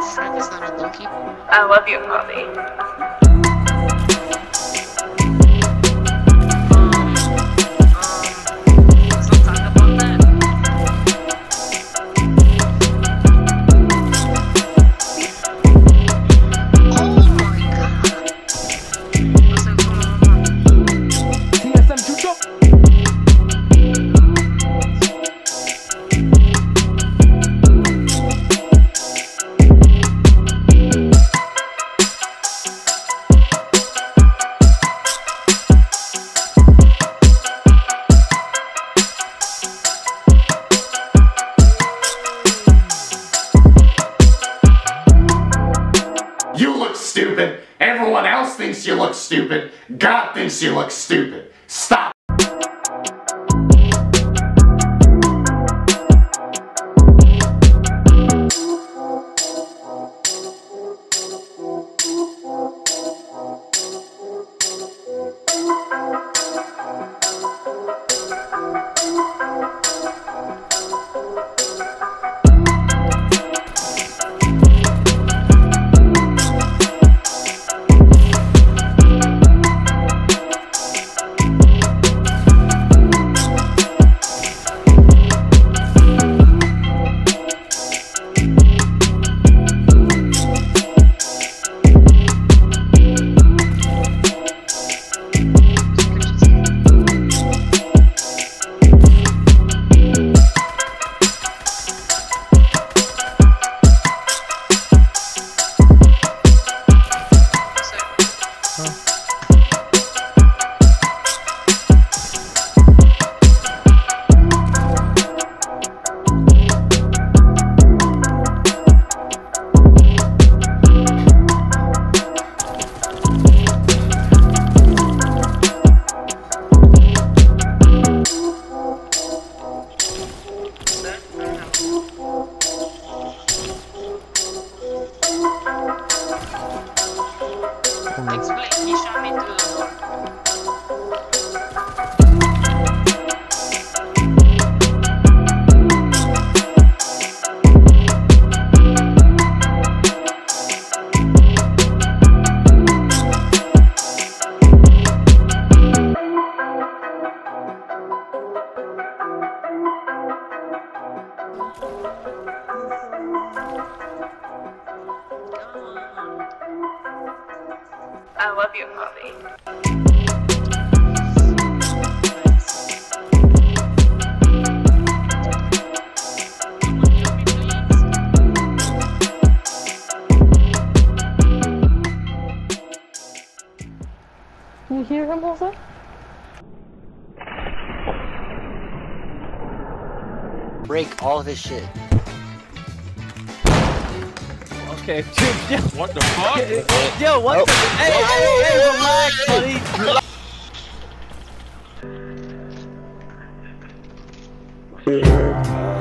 It's not a donkey. I love you, Bobby. Let's not talk about that. Oh my god. What's up, come on? TSM Chucho. You look stupid. Everyone else thinks you look stupid. God thinks you look stupid. Stop. Explain, he shot me through the door. I love you, Bobby. Can you hear him also? Break all of his shit. Okay, dude, yo. What the fuck? Yo, what the? Hey, relax, buddy.